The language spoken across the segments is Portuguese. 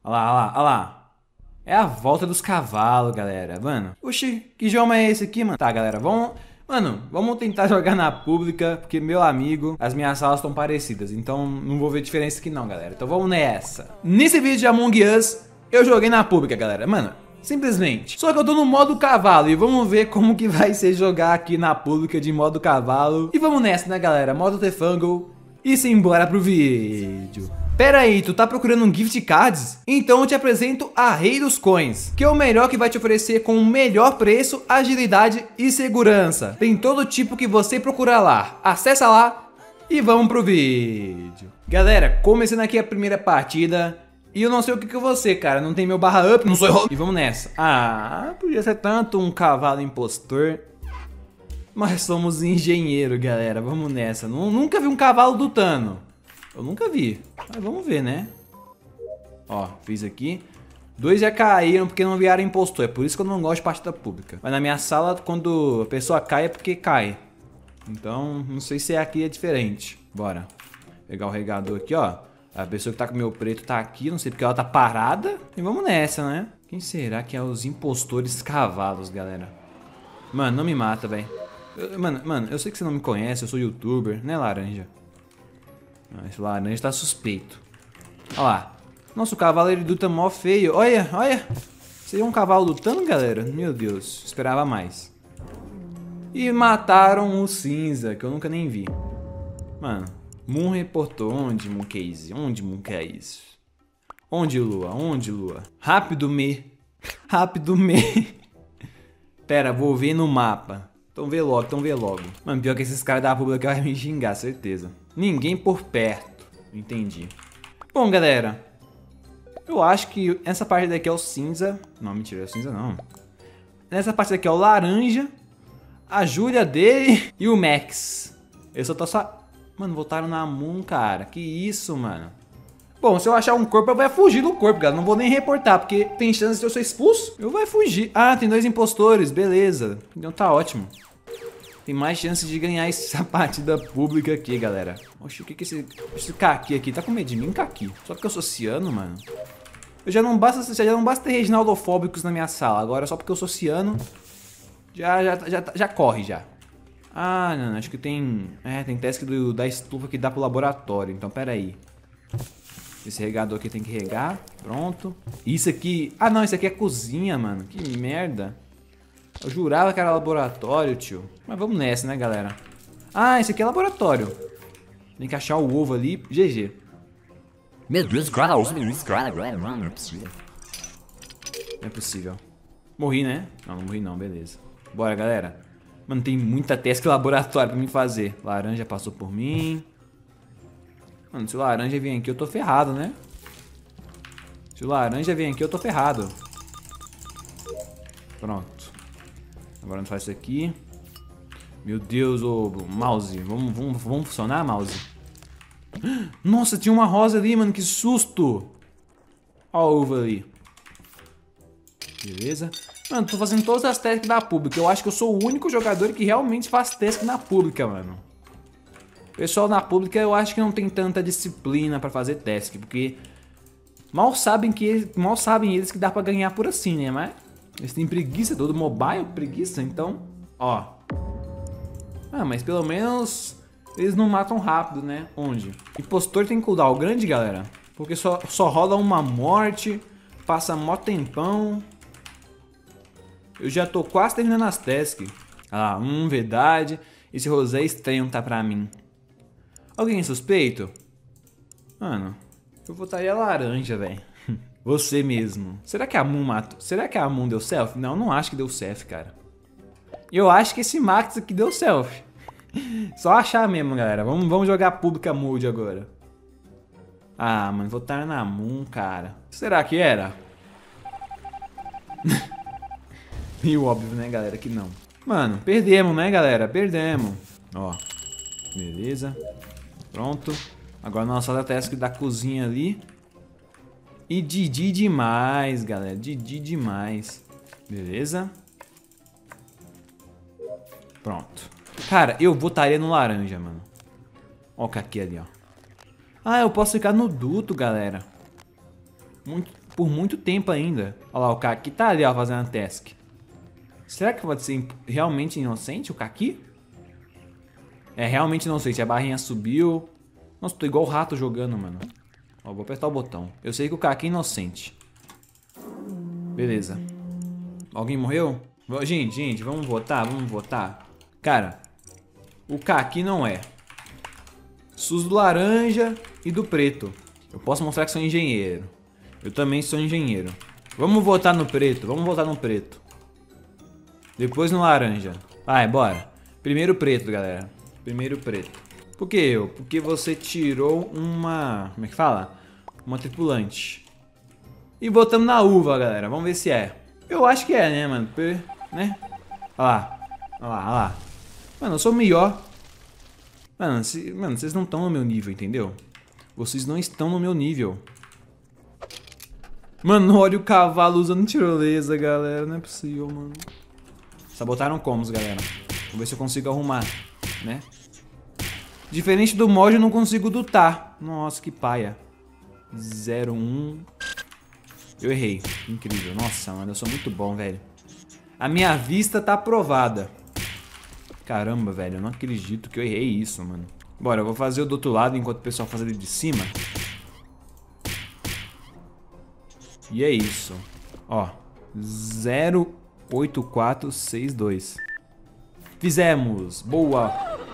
Olha lá, olha lá, olha lá. É a volta dos cavalos, galera. Mano, oxi, que jogo é esse aqui, mano? Tá, galera, vamos... Mano, vamos tentar jogar na pública, porque, meu amigo, as minhas salas estão parecidas. Então, não vou ver diferença aqui não, galera. Então, vamos nessa. Nesse vídeo de Among Us, eu joguei na pública, galera. Mano, simplesmente. Só que eu tô no modo cavalo e vamos ver como que vai ser jogar aqui na pública de modo cavalo. E vamos nessa, né, galera? Modo Tefungle. E simbora pro vídeo. Pera aí, tu tá procurando um gift cards? Então eu te apresento a Rei dos Coins, que é o melhor que vai te oferecer com o melhor preço, agilidade e segurança. Tem todo tipo que você procurar lá. Acessa lá e vamos pro vídeo. Galera, começando aqui a primeira partida. E eu não sei o que eu vou ser, cara. Não tem meu barra up, não sou eu. E vamos nessa. Ah, podia ser tanto um cavalo impostor. Mas somos engenheiro, galera. Vamos nessa. Nunca vi um cavalo lutando. Eu nunca vi. Mas vamos ver, né? Ó, fiz aqui. 2 já caíram porque não vieram impostor. É por isso que eu não gosto de partida pública. Mas na minha sala, quando a pessoa cai, é porque cai. Então, não sei se aqui é diferente. Bora. Pegar o regador aqui, ó. A pessoa que tá com o meu preto tá aqui. Não sei porque ela tá parada. E vamos nessa, né? Quem será que é os impostores cavalos, galera? Mano, não me mata, velho. Mano, eu sei que você não me conhece. Eu sou youtuber, né, laranja? Esse laranja tá suspeito. Olha lá. Nossa, o cavalo ele luta mó feio. Olha, olha. Seria um cavalo lutando, galera? Meu Deus, esperava mais. E mataram o cinza, que eu nunca nem vi. Mano, Moon reportou. Onde, Mooncase? Onde, Mooncase? Onde, Lua? Onde, Lua? Rápido, me. Rápido, me. Pera, vou ver no mapa. Então vê logo, então vê logo. Mano, pior que esses caras da pública vai me xingar, certeza. Ninguém por perto. Entendi. Bom, galera. Eu acho que essa parte daqui é o cinza. Não, mentira, é o cinza não. Nessa parte daqui é o laranja. A Júlia dele e o Max. Eu só tô só... Mano, voltaram na Moon, cara. Que isso, mano. Bom, se eu achar um corpo, eu vou fugir do corpo, galera. Não vou nem reportar, porque tem chance de eu ser expulso. Eu vou fugir. Ah, tem 2 impostores. Beleza. Então tá ótimo. Tem mais chance de ganhar essa partida pública aqui, galera. Oxe, o que que esse Kaki aqui? Tá com medo de mim, Kaki? Só porque eu sou ciano, mano. Já não basta ter reginaldofóbicos na minha sala. Agora, só porque eu sou ciano, já corre, já. Ah, não, acho que tem... É, tem task da estufa que dá pro laboratório. Então, pera aí. Esse regador aqui tem que regar. Pronto. Isso aqui... Ah, não, isso aqui é cozinha, mano. Que merda. Eu jurava que era laboratório, tio. Mas vamos nessa, né, galera? Ah, esse aqui é laboratório. Tem que achar o ovo ali. GG. Não é possível. Morri, né? Não, não morri não, beleza. Bora, galera. Mano, tem muita task laboratório pra mim fazer. Laranja passou por mim. Mano, se o laranja vir aqui, eu tô ferrado, né? Se o laranja vir aqui, eu tô ferrado. Pronto. Agora não faz isso aqui. Meu Deus, ô mouse. Vamos funcionar, mouse? Nossa, tinha uma rosa ali, mano. Que susto. Ó a uva ali. Beleza. Mano, tô fazendo todas as tasks da pública. Eu acho que eu sou o único jogador que realmente faz task na pública, mano. O pessoal na pública eu acho que não tem tanta disciplina pra fazer task. Porque mal sabem eles que dá pra ganhar por assim, né? Mas eles têm preguiça, todo mobile, preguiça, então, ó. Ah, mas pelo menos eles não matam rápido, né? Onde? Impostor tem cooldown grande, galera. Porque só rola uma morte, passa mó tempão. Eu já tô quase terminando as tasks. Ah, verdade. Esse rosé estranho tá pra mim. Alguém é suspeito? Mano, eu votaria laranja, velho. Você mesmo. Será que a Moon matou? Será que a Moon deu selfie? Não, não acho que deu selfie, cara. Eu acho que esse Max aqui deu selfie. Só achar mesmo, galera. Vamos jogar pública mode agora. Ah, mano, votaram na Moon, cara. Será que era? Meio óbvio, né, galera, que não. Mano, perdemos, né, galera? Perdemos. Ó. Beleza. Pronto. Agora nossa task da cozinha ali. E Didi demais, galera. Didi demais. Beleza. Pronto. Cara, eu votaria no laranja, mano. Ó o Kaki ali, ó. Ah, eu posso ficar no duto, galera. por muito tempo ainda. Olha lá, o Kaki tá ali, ó, fazendo a task. Será que pode ser realmente inocente o Kaki? É realmente inocente. A barrinha subiu. Nossa, tô igual o rato jogando, mano. Ó, vou apertar o botão. Eu sei que o Kaki é inocente. Beleza. Alguém morreu? Gente, vamos votar, vamos votar. Cara, o Kaki não é. Sus do laranja e do preto. Eu posso mostrar que sou engenheiro. Eu também sou engenheiro. Vamos votar no preto, vamos votar no preto. Depois no laranja. Vai, bora. Primeiro preto, galera. Primeiro preto. Por que eu? Porque você tirou uma... Como é que fala? Uma tripulante. E botamos na uva, galera. Vamos ver se é. Eu acho que é, né, mano? Né? Olha lá. Olha lá, olha lá. Mano, eu sou melhor. Mano, vocês não estão no meu nível, entendeu? Vocês não estão no meu nível. Mano, olha o cavalo usando tirolesa, galera. Não é possível, mano. Sabotaram combos, galera. Vou ver se eu consigo arrumar, né? Diferente do mod, eu não consigo lutar. Nossa, que paia. 0-1. Eu errei. Incrível. Nossa, mano, eu sou muito bom, velho. A minha vista tá aprovada. Caramba, velho, eu não acredito que eu errei isso, mano. Bora, eu vou fazer o do outro lado enquanto o pessoal faz ali de cima. E é isso. Ó, 08462. Fizemos. Boa.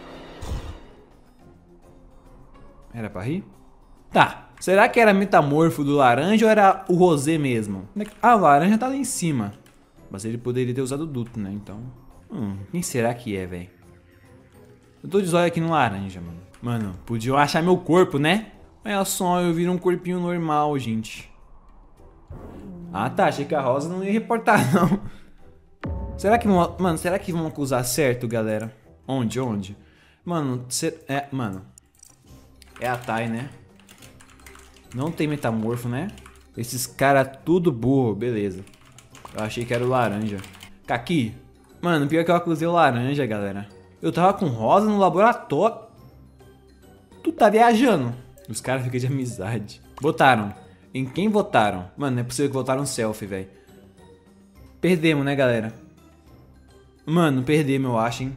Era pra rir? Tá. Será que era metamorfo do laranja ou era o rosé mesmo? Ah, o laranja tá lá em cima. Mas ele poderia ter usado o duto, né? Então... quem será que é, velho? Eu tô de zóio aqui no laranja, mano. Mano, podiam achar meu corpo, né? Olha só, eu viro um corpinho normal, gente. Ah, tá. Achei que a Rosa não ia reportar, não. Será que vão... Mano, será que vão acusar certo, galera? Onde? Mano, mano. É a Thay, né? Não tem metamorfo, né? Esses caras tudo burro. Beleza. Eu achei que era o laranja. Kaki. Mano, pior que eu acusei o laranja, galera. Eu tava com rosa no laboratório. Tu tá viajando. Os caras ficam de amizade. Votaram. Em quem votaram? Mano, não é possível que votaram selfie, velho. Perdemos, né, galera? Mano, perdemos, eu acho, hein.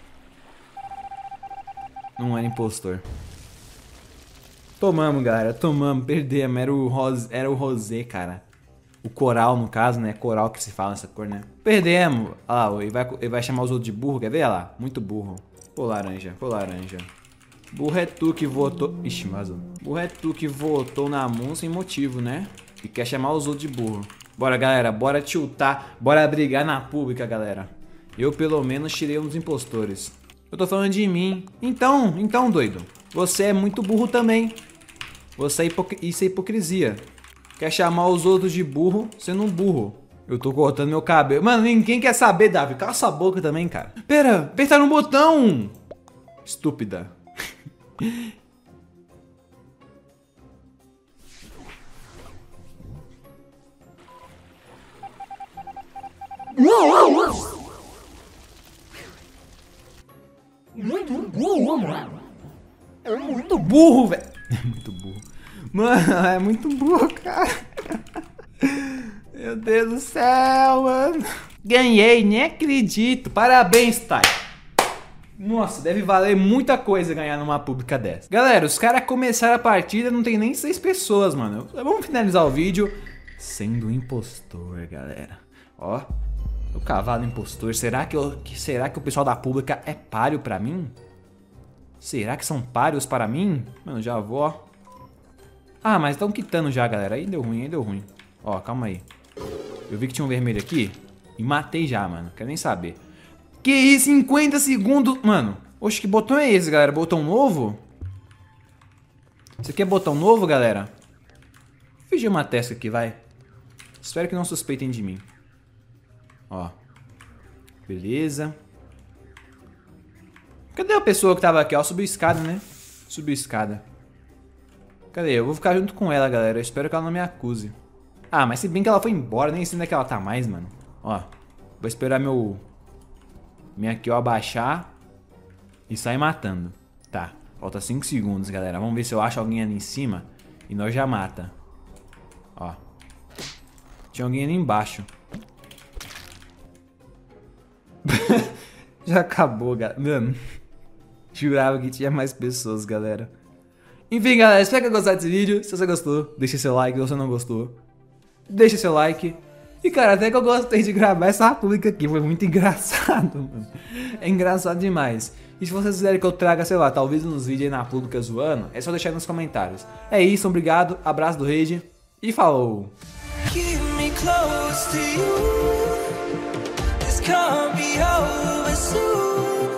Não era impostor. Tomamos, galera. Tomamos. Perdemos. Era o rosé, cara. O coral, no caso, né? Coral que se fala nessa cor, né? Perdemos. Olha lá, ele vai chamar os outros de burro. Quer ver? Olha lá. Muito burro. Pô, laranja. Pô, laranja. Burro é tu que votou... Ixi, mas... Burro é tu que votou na Moon sem motivo, né? E quer chamar os outros de burro. Bora, galera. Bora tiltar. Bora brigar na pública, galera. Eu, pelo menos, tirei um dos impostores. Eu tô falando de mim. Então, doido. Você é muito burro também. Isso é hipocrisia. Quer chamar os outros de burro, sendo um burro. Eu tô cortando meu cabelo. Mano, ninguém quer saber, Davi. Cala sua boca também, cara. Pera, apertar no botão. Estúpida. É muito burro, velho. É muito burro. Mano, é muito burro, cara. Meu Deus do céu, mano. Ganhei, nem acredito. Parabéns, Thay. Nossa, deve valer muita coisa ganhar numa pública dessa. Galera, os caras começaram a partida, não tem nem 6 pessoas, mano. Vamos finalizar o vídeo sendo impostor, galera. Ó, o cavalo impostor. Será que o pessoal da pública é páreo pra mim? Será que são páreos para mim? Mano, já vou, ó. Ah, mas estão quitando já, galera. Aí deu ruim. Ó, calma aí. Eu vi que tinha um vermelho aqui e matei já, mano. Quero nem saber. Que isso, 50 segundos. Mano, oxe, que botão é esse, galera? Botão novo? Isso aqui é botão novo, galera? Vou fingir uma testa aqui, vai. Espero que não suspeitem de mim. Ó. Beleza. Cadê a pessoa que tava aqui, ó? Subiu escada, né? Subiu escada. Cadê? Eu vou ficar junto com ela, galera. Eu espero que ela não me acuse. Ah, mas se bem que ela foi embora, nem sei onde é que ela tá mais, mano. Ó, vou esperar minha kill abaixar e sair matando. Tá, falta 5 segundos, galera. Vamos ver se eu acho alguém ali em cima e nós já mata. Ó. Tinha alguém ali embaixo. Já acabou, galera. Mano, jurava que tinha mais pessoas, galera. Enfim, galera, espero que gostar desse vídeo. Se você gostou, deixa seu like. Se você não gostou, deixa seu like. E, cara, até que eu gostei de gravar essa pública aqui. Foi muito engraçado, mano. É engraçado demais. E se vocês quiserem que eu traga, sei lá, talvez uns vídeos aí na pública zoando, é só deixar aí nos comentários. É isso, obrigado. Abraço do Rage. E falou! Keep me close to you. This can't be over soon.